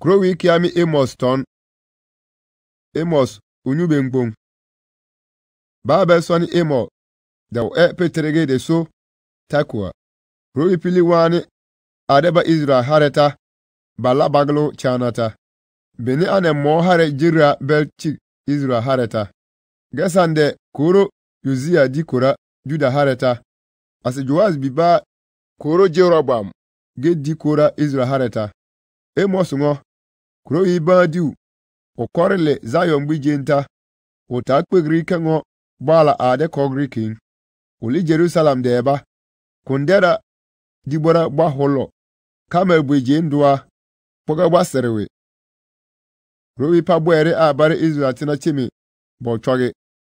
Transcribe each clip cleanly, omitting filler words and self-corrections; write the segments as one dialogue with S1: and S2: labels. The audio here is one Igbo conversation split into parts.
S1: Krowi kiami Amos ton. Amos unyube ngpong. Babel soni Amos. Da petrege de so takwa. Krowi pili wani adeba Israel hareta. Bala baglo chanata. Beni ane mo hare jira belchik Israel hareta. Gesande koro Yuzia dikora Juda hareta. Ase Joaz biba koro Jerobam ge dikora Israel hareta. Amos ngo Krowi ba diu okorele Zion bijenta otakpegri kengo bala ade kogri king oli Jerusalem deba kundera dibora baholo kamel bijendua poga baserewe Krowi pa bwere abare Israel tina chimi bochoge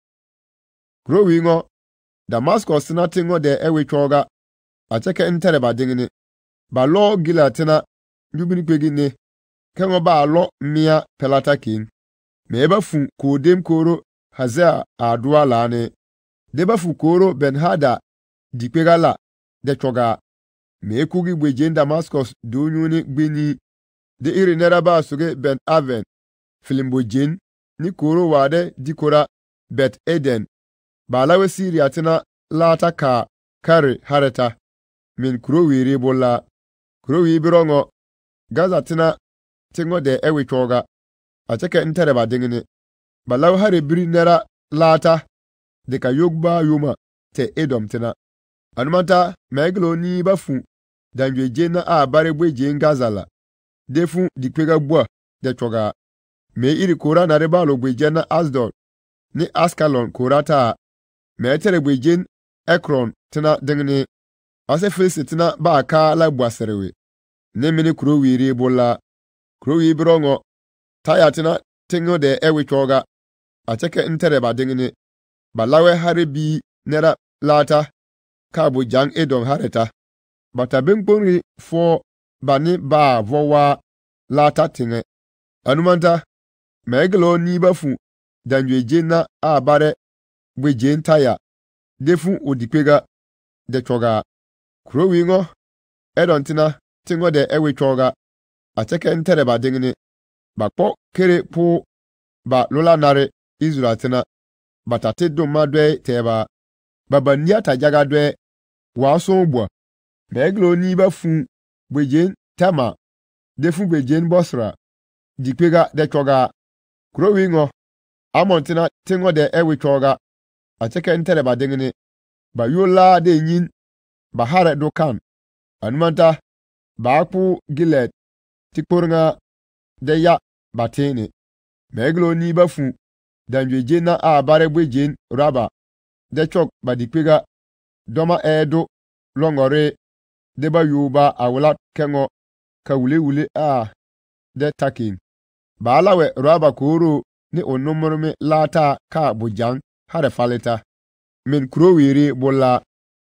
S1: Krowi ngo Damascus tina tingo de ewe choga acheke ntere badingini ba lo gilatina njubini kwegine kengo ba alo mia pelata king meba fu kodem koro hazea adua lane deba fu koro benhada dipegala de choga me kugi gbejen Damascus donyuni gbeni de irinera ba suge ben aven filimbojen ni koro wade dikora bet eden balawe Syria tina lata ka kare hareta min Krowi bola Krowi birongo Gaza tina tingo de ewe choga acheke ntere badingini balaw hare biri nera lata de ka yogba yuma te Edom tina anumanta meglo ni bafu danjwe jena a bare bweje ngazala defu dikpega bua de choga me iri kora na rebalo bweje na Asdod ni Askalon korata me tere bweje Ekron tina dingini ase Filistitina ba ka la bwaserewe ne mini Krowi bola Krowi birongo Taya tina tingo de ewe choga acheke ntere badingini balawe hare bi nera lata kabu jang Edom hareta bata bengpongri fo bani ba vowa lata tinge anumanta meglo ni bafu danjwe jena abare bwejen taya defu odipega de choga Krowi ngo Edom tina tingo de ewe choga acheke ntere badingini bakpo kere po ba lola nare Israel tina batate doma dwe teba babania tajaga dwe waso bwa meglo ni bafu bwejen tama defu bwejen bosra dipega de choga Krowi ngo Amon tina tingo de ewe choga acheke ntere badingini ba yola de nyin ba hare dokan anumanta ba akpu Gilead tikpornga de ya batene meglo ni bafu danjwe jena a bare bwejen raba de chok badipega doma edo longore deba yuba awla kengo kawule a de takin balawe raba koro ni onumurme lata ka bujang hare faleta min Krowi bola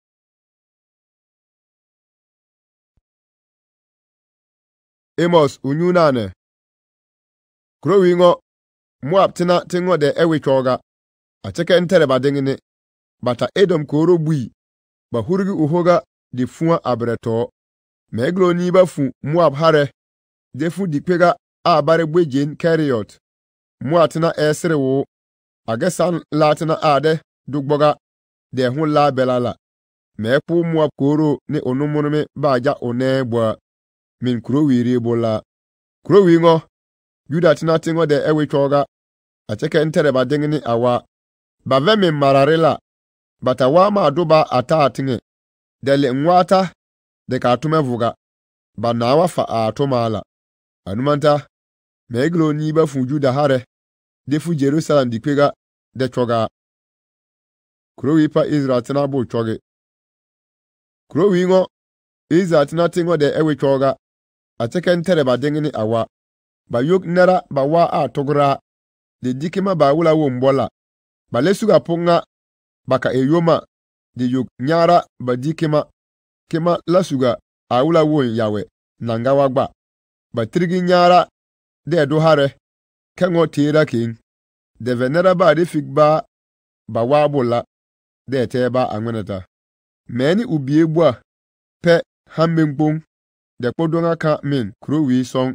S1: Amos unyunane Krowi ngo Moab tina tingo de ewe choga acheke ntere badingini bata Edom koro bui ba hurgi uhoga di fuwa abreto meglo ni bafu Moab hare defu dipega abare bwejen Keriot Moab tina esre wo agesan latina ade dugboga de hun la belala mepu Moab koro ni onumurme baja onebwa min Krowi bola Krowi ngo Juda tina tingo de ewe choga acheke ntere badingini awa bavemi mararela batawa ma aduba ata atinge dele nwata de ka atume vuga banawa fa atomala anumanta meglo ni bafu Juda hare defu Jerusalem dipega de choga Krowi pa Israel tina bo choge Krowi ngo Israel tina tingo de ewe choga acheke ntere badingini awa ba yok nera ba wa a togra de dikima ba wula wo mbola ba lesuga punga baka eyoma de yok nyara ba dikima kima lasuga a wula wo yawe nanga wagba ba trigi nyara de do hare kengo tira king de venera ba de figba ba wa bola de teba anwenata meni ubiebua pe hambengpong de podonga ka min Krowi song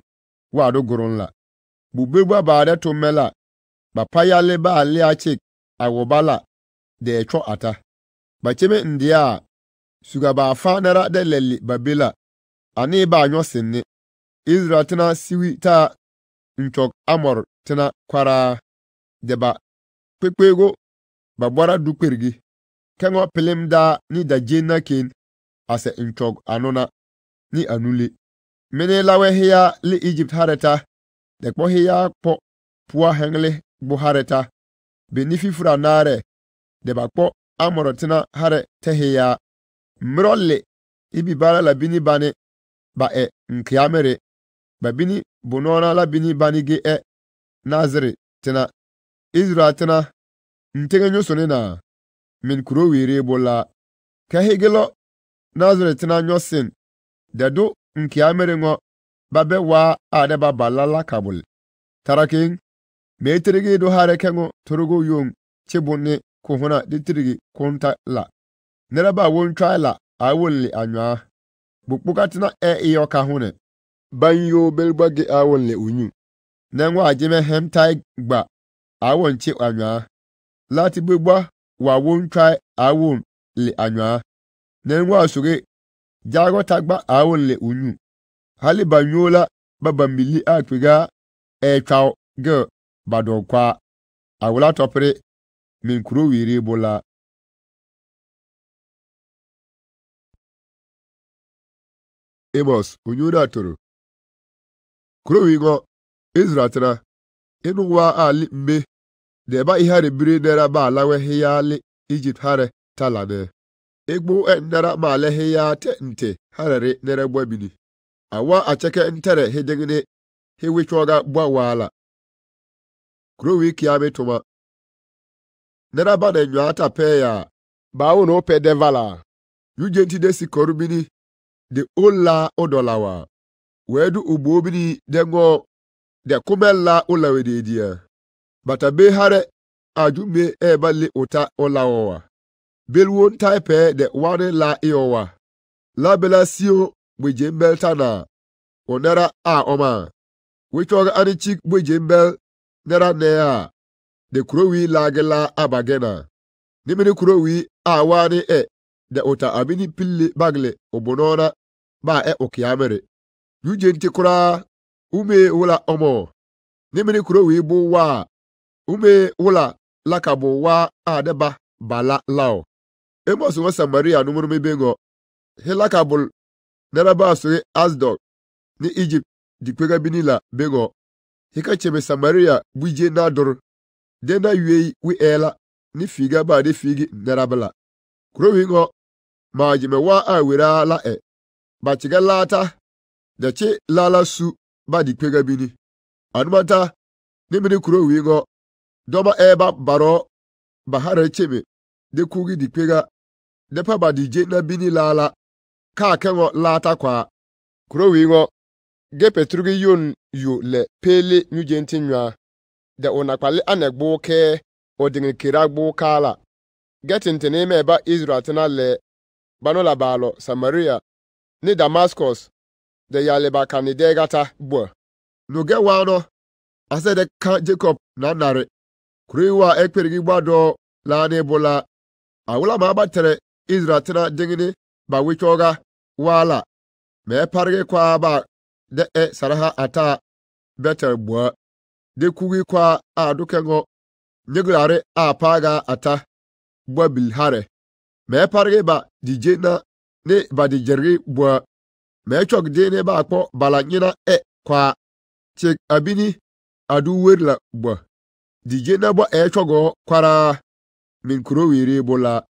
S1: wa do goron la bubegba ba de to mela ba payale ba ale achik awobala de etwo ata ba cheme ndia suga ba fa nara de leli babela ani ba anyo sinne Israel tena siwi ta nchok amor tena kwara de ba pekpego ba bora dukpergi kengo pilim da ni da jena ken ase nchok anona ni anule mene lawe hiya li Egypt hareta de kpo hiya po puwa hengle bu hareta benifi fura nare de ba kpo amor tena hare te hiya mrolle ibi bara la bini bane ba nkiamere ba bini bunona la bini bani ge nazare tena Israel tena ntegenyo sonena min kuro wire bola ka hegelo nazare tena nyosin dado nkiamere ngo babe wa ade ba balala kabul tarakin metrige do hare kengo torugo yong chebonne ko hona ditrigi konta la neraba won tryla awolli anwa bukbukatina iyo ka hune banyo belbage awonle unyu nengwa ajime hemtai gba awon chi anwa lati gbegba wa won try awon le anwa nengwa suge jago tagba awon le unyu hali banyola babambili akwiga chao ge badokwa awula topre min kuro wiri bola Amos unyura toro kuro wingo Israel tena inu wa ali mbe de ba ihare bire nera ba lawe hiyali Egypt hare talade egbo nera ma le hiya te nte harare nera gbabini awa acheke ntere hedengene hewichoga bwa wala kuro wi kiame toma nera ba na nywata pe ya ba wono pe devala yujenti de sikorubini de ola odolawa wedu ubobini dengo de kumella olawedidia bata be hare ajume ebali ota olawa belwon taipe de wane la iowa la bela sio bujembel tana onera a oma wichoga anichik bujembel nera nea de kurowi lagela abagena nimini kurowi a wane de ota amini pille bagle obonona ba okiamere yujenti kura ume wula omo nimini kurowi bu wa ume wula lakabo wa adeba bala lao Amos wa Samaria numuru mebengo helakabul neraba sure Asdod ni Egypt dikwega binila bengo hika chebe Samaria buje nador dena yuei wi ela ni figa ba de figi nerabala krowingo majime wa awira la bachiga lata de che lala su ba dikwega bini anumata ni mini krowingo doma eba baro bahare chebe de kugi dikwega depa ba dije na bini lala ka kengo lata kwa krowingo ge petrugi yon yu le pele nyujenti nwa de onakwale anegbo ke odingin kiragbo kala getinte ne meba Israel tena le banola balo Samaria ni Damascus de yaleba kanide gata bo no ge wano ase de ka Jacob na nare kuriwa ekperigi gbado la ne bola awula ma batere Israel tena dingini ba wichoga wala me parge kwa ba de saraha ata better bo de kugi kwa adukengo nyeglare apaga ata bobil hare me parge ba dije na ne ba dijergi bo me chok de ne ba kpo balanyina kwa chek abini adu werla bo dije na bo chogo kwara min kuro wiri bola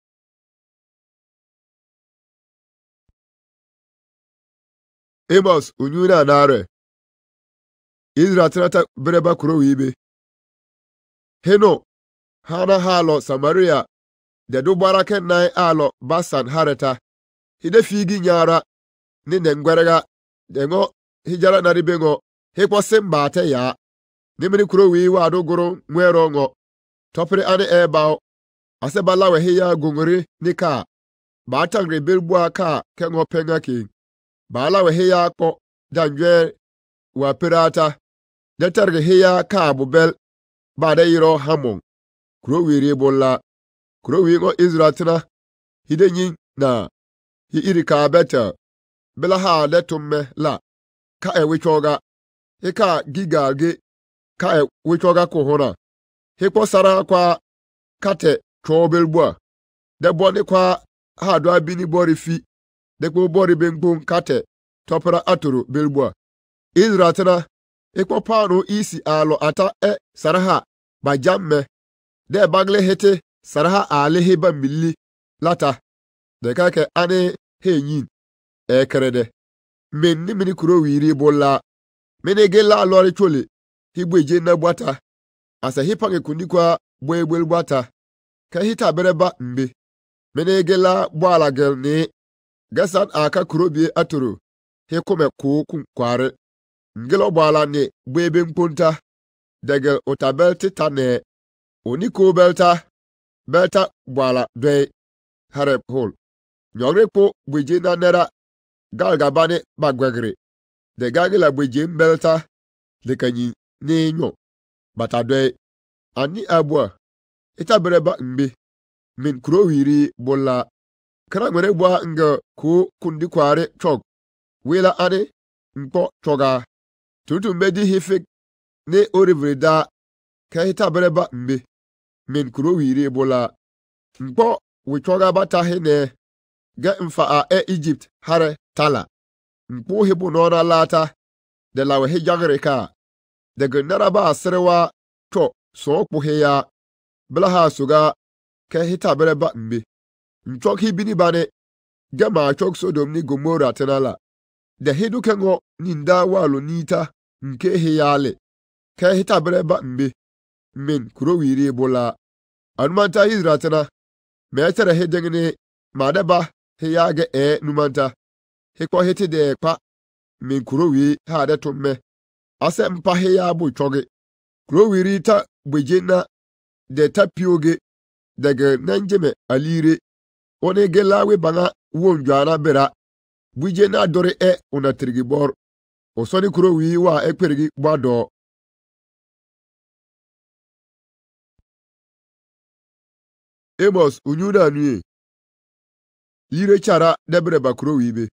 S1: Amos unyura nare Israel trata breba kuro wibe heno hana halo Samaria de do barake nai alo basan hareta hide figi nyara ni nengwerega dengo hijara na ribengo hekwa semba te ya nimini kuro wi wa do goro nwero ngo topre ane ebao asebala we hiya gungori nika ba tangre belbua ka kengo penga ki bala we hiya ko danjwe wa pirata da targa hiya ka bubel ba da yiro hamon kuro wiri bolla kuro wingo Israelina hidenyin na hi iri ka beta bela ha da tumme la ka wichoga ka gigage ka wichoga kohona hikpo sara kwa kate chobelbua de boni kwa ha do abini bori fi de ko bori bengbon kate topra aturu belbua Israelina hikpo pano isi alo ata saraha bajamme de bagle hete saraha ale heba milli lata de kake ane henyin ekrede menni mini kuro wiri bolla menege la lori chole higbeje na bwata asa hipange kunikwa bwebwel bwata ka hita bereba mbe menege la bwala gel ni gasan aka kurobie atoro hekome ko kware ngelo bwala ni bwebe mponta degel otabel titane oniko belta bwala dwe harep hol nyogre po bweje na nera galgabane bagwegre de gagila bweje mbelta de kanyi ni nyo batadwe ani abua itabereba mbe min kuro wiri bolla kara ngere bua nga ko kundi kware chog wela ane mpo choga tutu mbedi hifik ne orivreda ka itabereba mbe min kuro wiri bolla mpo wichoga bata hene ga mfa Egypt hare tala mpo hebu nona lata de lawe hejagre ka de gnaraba asrewa to so kpuhe ya blaha suga ka hita bereba mbe nchok hibini bane gama chok Sodom ni Gomora tenala de hidu kengo ninda walu nita nke hiyale ka hita bereba mbe min kuro wiri bola anumanta Israelina metere hedengene madaba hiyage numanta hikpo hiti de pa min kuro wi ha de tumme ase mpa hiya bu choge kuro wiri ta bwejena de tapioge daga nanjeme alire one gelawe banga wonjwana bera bwejena dore una trigibor osoni kuro wi wa ekperigi gbado Amos unyuna nuye yire chara debre bakuro wibe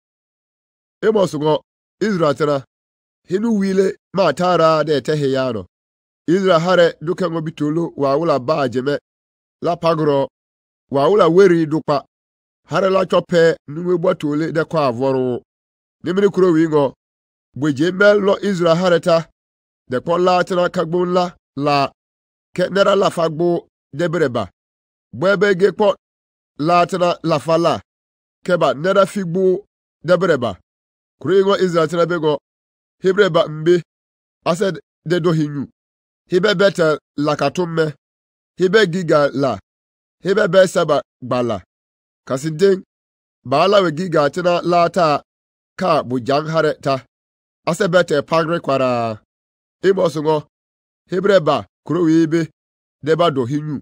S1: Amos ngo Israelina hinu wile ma tara de teheyano Israel hare duka ngo bitolo wa wula baajeme la pagro wa wula weri dukpa hare la chope nuwe bwatole de kwa avoru nimini kuro wi ngo bweje mel lo Israel hareta de kwa latina kagbon la ke nera la fagbo debreba bwebe ge kwa latina la fala keba nera figbo debreba kuro ngo Israel tina bego Hebreba mbe ased de dohinyu hibe beta lakatumme hibe giga la hibe be saba gbala kasindeng bala we giga tina lata ka bujang hareta ase beta pagre kwara Amos ngo Hebreba kuro wibe deba dohinyu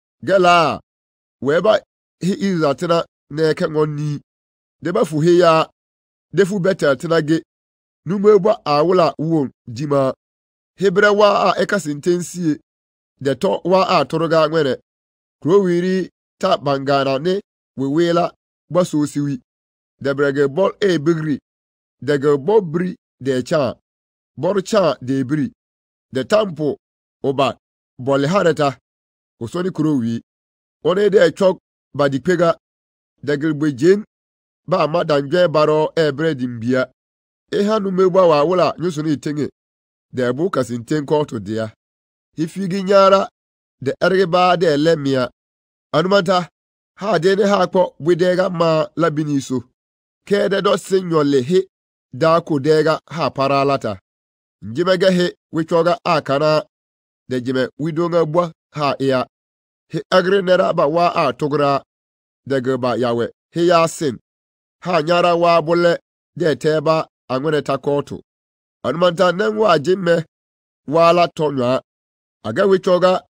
S1: gela weba hi iza tina neke ngoni deba fuhe ya defu beta tina ge numeba awula won jima Hebre wa ekasintensie de to wa toroga nwere kuro wiri ta bangana ne wewela gbaso siwi de brege bol bigri de ge bobri de cha bor cha de bri de tampo oba bol hareta osoni kuro wi one de chok badipega de gelbejen ba madanjwe baro bredimbia ehanu megba wa wula nyusu ni tenge de bu kasinten koto dia hifigi nyara de ergeba de lemia anumanta ha de ne ha kpo bwidega ma labini so kede do senyole he da ko dega ha paralata njimege he wichoga akana de jime widonga bwa ha ya he agre nera ba wa togra de geba yawe he ya sin ha nyara wa bole de teba angwene takoto anumanta nenwa jimme wala tonwa aga wichoga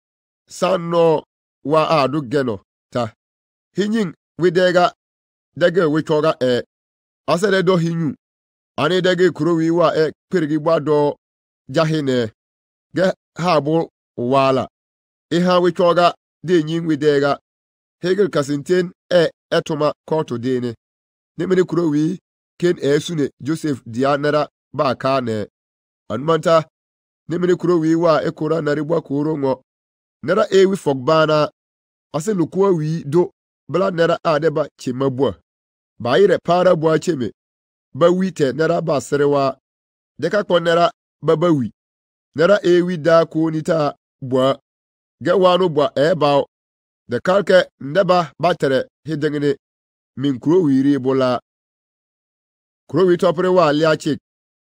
S1: sanno wa adu geno ta hinyin widega dege wichoga asere do hinyu ani dege kuro wi wa perigi gbado jahine ge habo wala iha wichoga de nyin widega hegel kasinten etoma koto dene nemene kuro wi ken esune Joseph dianara ba kane anmanta nemene kuro wi wa ekora naribwa kuro ngo nara ewi fogbana ase lukwa wi do bla nara adeba chimabwa bayire para bwa cheme ba wite nara ba serewa deka ko nara baba wi nara ewi da ko nita bwa ge wano bwa eba de kalke ndeba batere hidengene min kuro wiri bola kuro wi topre wa liachik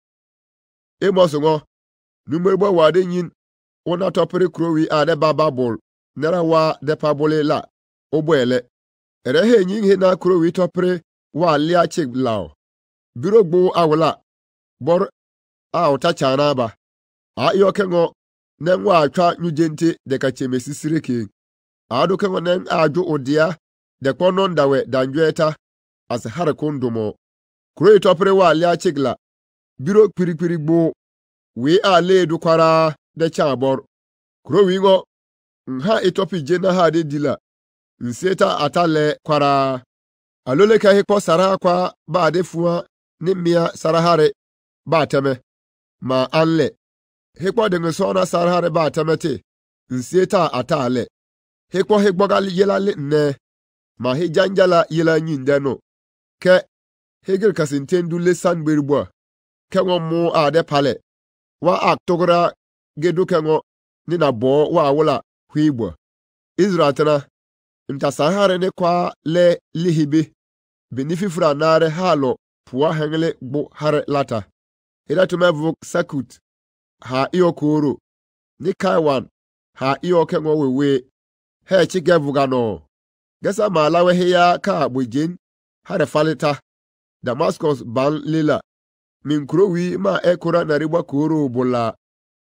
S1: Amos ngo numerbo wa de nyin ona topre kuro wi ade baba bol nara wa de pabole la obwele ere he nyin he na kuro wi topre wa liachik lao birogbo awla bor a otachana ba a yokengo nenwa atwa nyujente de kachemesi sireke ado kengo nen ajo odia de konon dawe danjweta as hare kondomo kuro topre wa liachik la biro piripiri gbo we a le du kwara de chabor kuro wi ngo nha etopi jena ha de dila nseta atale kwara alole ka he ko sara kwa ba de fuwa ni mia sarahare ba teme ma anle hekpo de nsona sarahare ba temete nseta atale hekpo hegbogal yelale ne ma he janjala yela nyinde no ke hegel kasintendu le sanberbo kengo mu ade pale wa aktogra gedu kengo ni na bo wa wula hwibo Israeltana nta sarahare ne kwa le lihibe benififra nare halo puwa hengle gbo hare lata ila tumevuk sakut ha iyo koro ni kaiwan ha iyo kengo wewe he chige vugano gesa malawe heya ka bujin hare falita Damascus ban lila min kurowi ma ekora na riba koro bola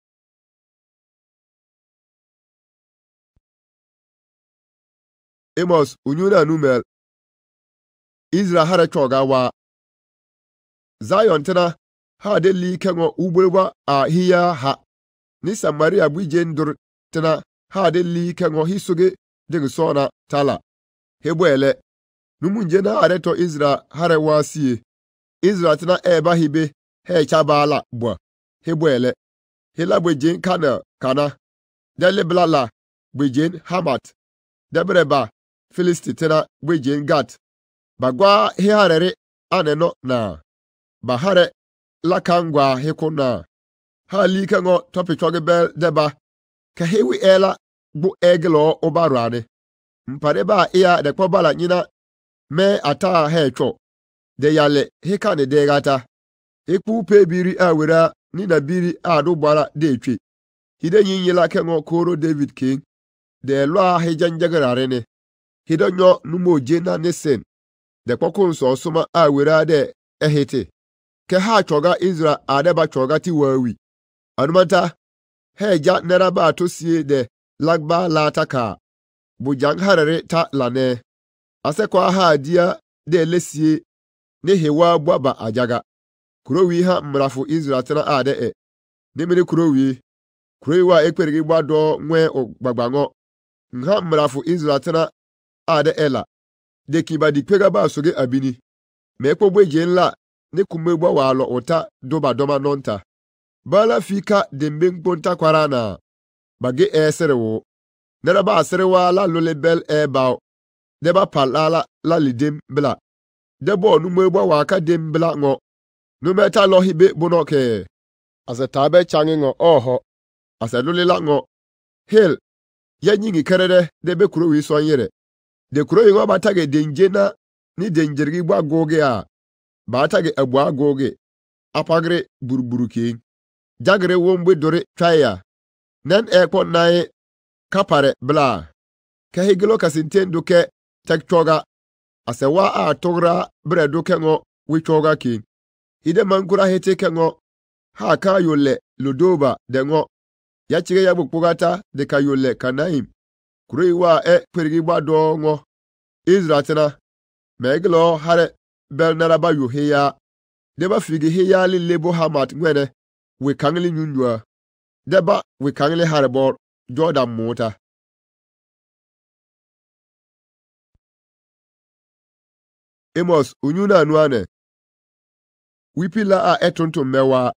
S1: Amos unyuna numel Israel hare choga wa Zion tena ha de li kengo ubulwa a hiya ha ni Samaria bujen dur tena ha de li kengo hisuge ding sona tala hebwele numunje na areto Israel hare wasie Israel tena eba hibe he chabala bwa hebwele hela bujen kana dele blala bujen Hamat debreba Filisti tena bujen Gat bagwa he harere aneno na bahare lakangwa hekona hali kango topi choge bel deba ka hewi ela bu eglo obarane mpare ba iya de kobala nyina me ata hecho de yale hekane de gata ekpu pe biri awera ni na biri adu bara de twi hide nyinyela kango koro David king de lo hejanjagarare ne hidonyo numoje na nesen de kokonso soma awera de ehete ke ha choga Israel adeba choga ti wawi anumanta heja neraba tosie de lagba lataka bujang harare ta lane asekwa ha dia de lesie ne hewa bwaba ajaga kurowi ha mrafu Israel tena ade nemene kurowi wa ekperigi gbado nwe ogbagbango nha mrafu Israel tena ade ela de kiba dikpega ba soge abini mekpo gbeje nla ne kumegbo walo ota doba doma nonta bala fika dembe mponta kwarana bage eserewo neraba aserewa la lolebel eba deba palala la lidem bla debo numegbo waka dem bla ngo numeta lohibe bonoke asetabe change ngo oho aselolela ngo hel yanyingi kerere debe kurowi sonyere de kurowi ngo batage denjena ni denjergi gba goge a batage abwa goge apagre burburuke jagre wombe dore twaya nen ekpo nai kapare bla ka higelo kasintendo ke tektoga asewa a togra bredo kengo wichoga kin ide mankura hete kengo ha ka yole lodoba dengo ya chige ya bukpugata de ka yole kanaim kureiwa perigi gbado ngo Israel tena meglo hare bel naraba yuheya deba figi heya li lebo Hamat ngwene we kangle nyundwa deba we kangle harbor Jordan mota Amos unyuna anuane wipila a etonto mewa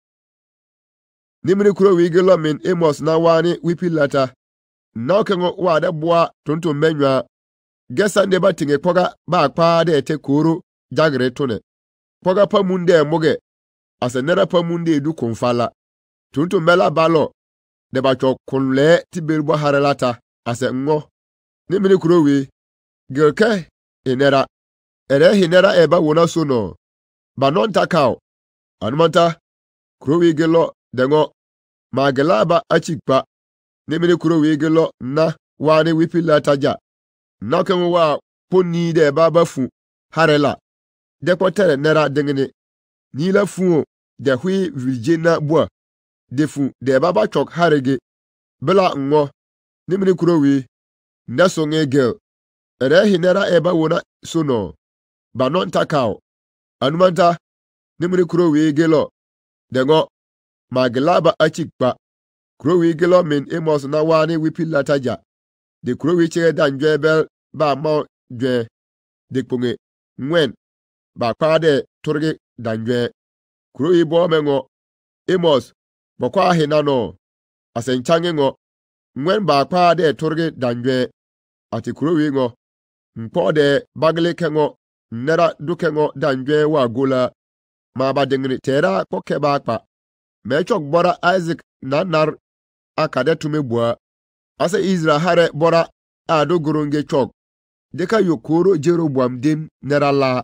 S1: nimini kuro wigelo min Amos na wani wipilata na okengo wa de boa tonto menwa gesa ndeba tinge poga ba akpa de ete koro jagre tone poga pamunde moge asenera pamunde du konfala tonto mela balo de ba chok kunle tibelbo harelata ase ngo nimini kuro wi gelke inera ere hinera eba wona sono banon takao anumanta kuro wi gelo dengo magelaba achikpa nimini kuro wi gelo na wani wipilata ja na kenwo wa ponni de baba fu harela de kwotere nera dingini ni la fu de hui virgina boa de fu de baba chok harege bela ngo nimini kuro wi ndaso ngegel ere hinera eba wona sono banon takao anumanta nimini kuro wi gelo dengo maglaba achikpa kuro wi gelo min Amos na wani wipilata ja de kuro wi chere danjwe bel ba ma dwe de ponge ngwen ba kwade turge danjwe kuro wi bo mengo Amos bokwa hina no asenchange ngo ngwen ba kwade turge danjwe ati kuro wi ngo mpode bagle kengo nera dukengo danjwe wa gola ma ba dengri tera koke ba akpa mechok bora Isaac nanar akade tumebua ase Israel hare bora ado goronge chok deka yokoro Jeroboam dem nera la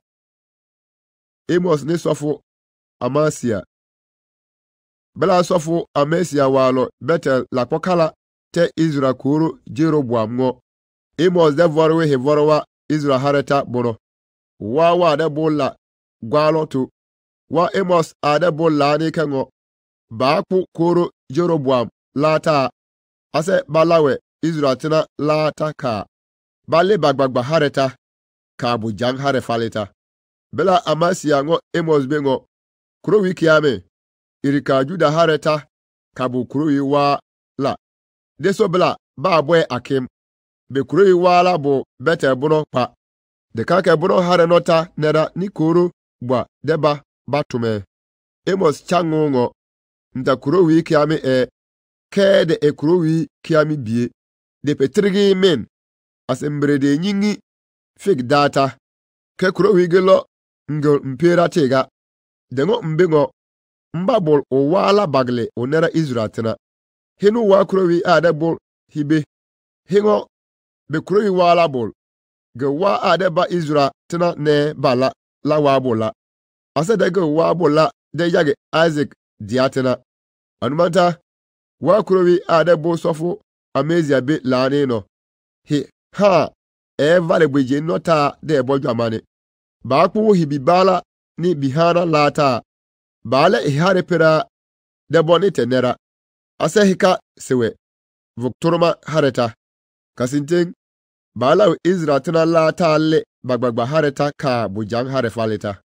S1: Amos ne sofo Amasia bela sofo Amasia walo Betel la kokala te Israel koro Jeroboam ngo Amos de vorwe he vorwa Israel hareta bono wa de bolla gwalo to wa Amos ade bolla ni kengo ba ku koro Jeroboam lata ase balawe Israel tina lata ka bale bagbagba hareta ka bu jang hare faleta bela Amasia ngo Amos bengo kuro wiki ame irika juda hareta ka bu kuro yi wa la deso bela ba boy akim be kuro yi wa la bu bete buno pa de kake buno hare nota nera ni koro bwa deba batume Amos chango ngo nta kuro wiki ame kede ekuro wi kiami bie de petrigi men asembre de nyingi fig data ke kuro wi gelo ngol mpera tega dengo mbengo mbabol o wala bagle onera Israel tena hinu wa kuro wi adebol hibe hingo be kuro wi wala bol ge wa adeba Israel tena ne bala la wa bola ase de ge wa bola de yage Isaac diatena anumanta wa kuro wi adebo sofo Amasia be lane no he ha vale bweje nota de bojo amane ba ku hibibala ni bihana lata bala ihare pera de bonite nera ase hika sewe vukturma hareta kasinten bala Israel tana lata le bagbagba hareta ka bujang hare faleta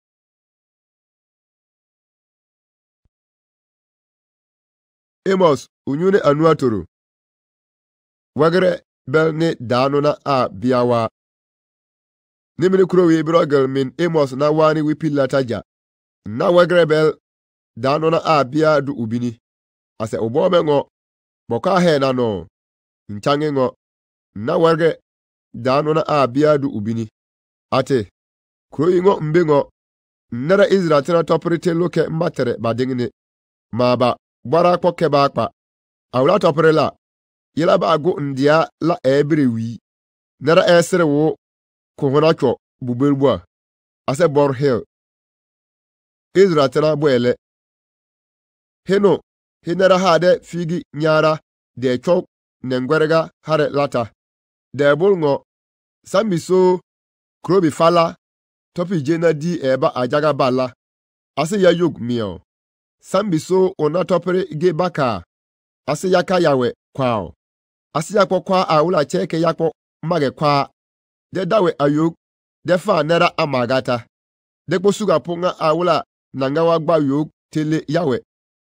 S1: Amos unyune anuatoro wagre bel ne danona a biawa nimini kuro wi brogel min Amos na wani wipilata ja na wagre bel danona a bia du ubini ase obome ngo boka he na no nchange ngo na wagre danona a bia du ubini ate kuro ngo mbengo nara Israel tena toprite loke mbatere badingne maba bara koke ba akpa awla topre la yela ba go ndia la ebrewi nara esere wo ko hona cho bubelbua ase bor hill Israel tena boele heno hinara hade figi nyara de chok nengwerega hare lata de bulngo samiso krobi fala topi jena di eba ajaga bala ase ya yog mio sambiso ona topere ge baka ase yaka yawe kwao ase yakpo kwa awula cheke yakpo mage kwa de dawe ayog de fa nera amagata de posuga ponga awula nangawa gba yog tele yawe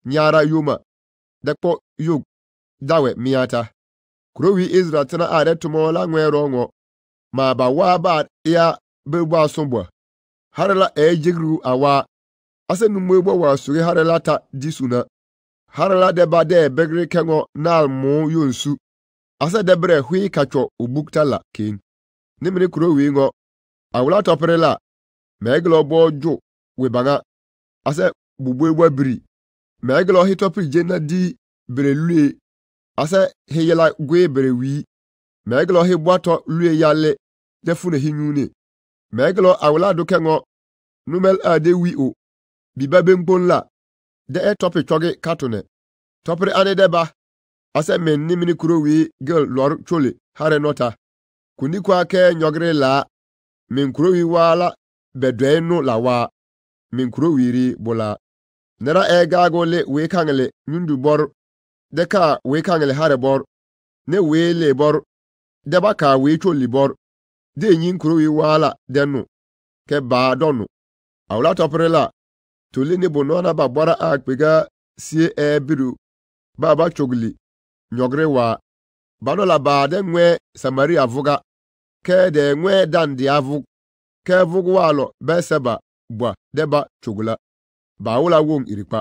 S1: nyara yuma dekpo yug dawe miata kurowi Israel tena ade tumola ngwerongo ma ba wa ba ya bewa sombwa harala ejigru awa ase numwebo wa suri harala ta disuna harala de ba de begri kengo nal mu yonsu ase debre hui kacho ubuktala kin nimri kurowi ngo awula toperela meglo bojo webanga ase bubwe biri meglo hitopri jena di brelue ase heyela gwe brewi meglo hibwato lue yale defune hinyuni meglo awula dukengo numel ade wi o bibabe mbonla de etopi choge katune topri ane deba ase men nimini kurowi gel lor chole hare nota kunikwa ke nyogre la min kurowi wala bedwenu la wa min kurowiri bola nera egagole we kangle nyundu bor deka we kangle hare bor ne we le bor deba ka we choli bor de nyin kurowi wala denu ke ba donu awla toprela tolini bonona ba bora akpega sie ebiru baba chogli nyogre wa banola ba de nwe Samaria vuga ke de nwe dan di avug ke vugu walo beseba bwa deba chogula ba wula wong irikpa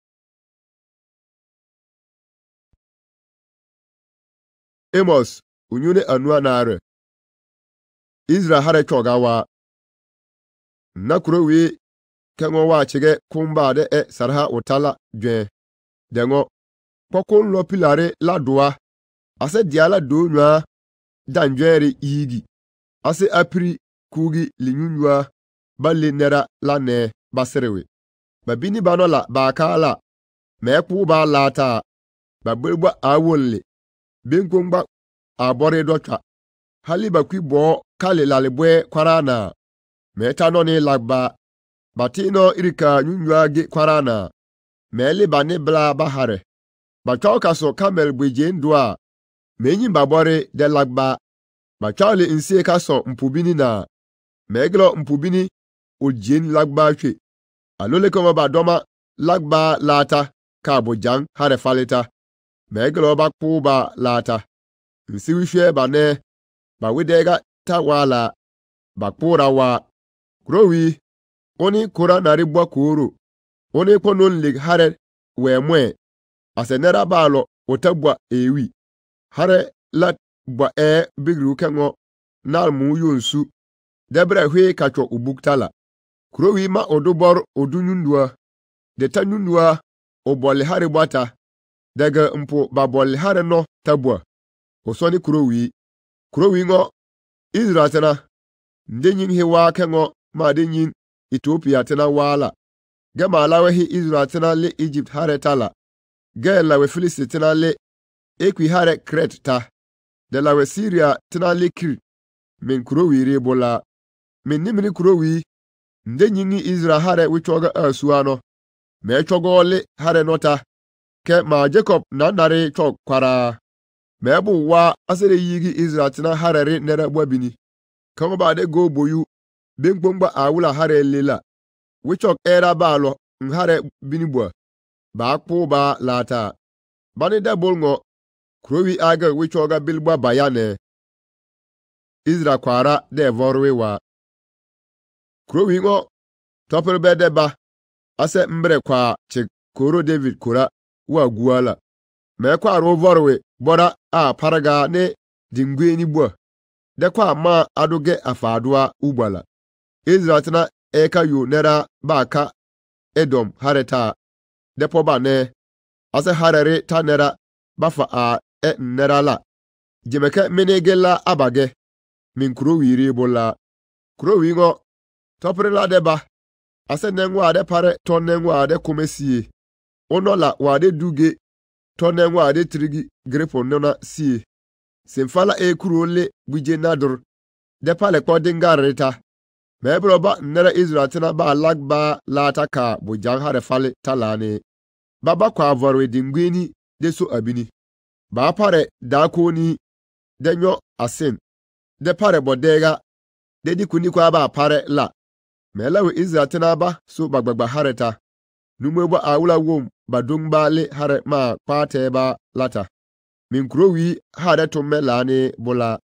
S1: Amos unyune anua nare Israel hare chogawa nakurowi kengo wa chige kumba de sarha utala dwe dengo pokon lo pilare la doa ase diala do nwa danjweri yigi ase apri kugi linyunwa balle nera la ne baserewe babini banola ba kala mekwu ba lata babelwa awolle benkongba abore dotwa haliba kwibo kale lalebwe kwarana metano ni lagba batino irika nyunwa ge kwarana mele bane bla bahare bachoka so kamel bweje ndwa menyi babore de lagba bachale insie kaso mpubini na meglo mpubini ojien lagba hwe alole koma badoma lagba lata ka bojang hare faleta meglo bakpu ba lata nsiwi hwe bane ba wedega tawala bakpura wa growi oni kora naribwa koro oni konon lig hare wemwe asenera balo otabwa ewi hare lat bwa bigru kengo nalmu yonsu debre hwe kacho ubuktala kurowi ma odubor odunyundua detanyundua obole hare bwata daga mpo babole hare no tabwa osoni kurowi ngo Israel tena ndenyin hewa kengo ma denyin Ethiopia tena wala gama lawe hi Israel tena le Egypt hare tala gela we Filistin tena le ekwi hare Crete ta de lawe Syria tena le Kir min kurowi rebola min nimini kurowi ndenyin Israel hare wichoga asuano me chogole hare nota ke ma Jacob na nare chog kwara me bu wa asere yigi Israel tena harare nera bwabini kama ba de go boyu bengbongba awula hare lela wichok era balo nhare binibwa ba kpo ba lata bani da bolngo krowi aga wichoga bilbwa bayane Israel kwara de vorwe wa krowi ngo topel bede ba ase mbre kwa che koro David kora wa guala me kwa ro vorwe bora a paraga ne dingweni bwa de kwa ma adoge afadua ubala Israel tena eka yu nera baka Edom hareta depo ba ne ase harere ta nera bafa a nera la jemeke menegela abage min kurowiri bola kurowi ngo topre la deba ase nengwa de pare ton nengwa de komesie onola wa de duge ton nengwa de trigi grepo nona sie semfala kurole buje nadur de pale ko dingareta mebroba nera Israel tena ba lagba lataka bujang hare fale talane baba kwa vorwe dingweni de so abini ba pare dakoni denyo asin de pare bodega de dikuni kwa ba pare la melawe Israel tena ba so bagbagba hareta numwebo awula wom badung ba le hare ma kpaatɛɛ ba lata. Min kuro wi hade to me laane bola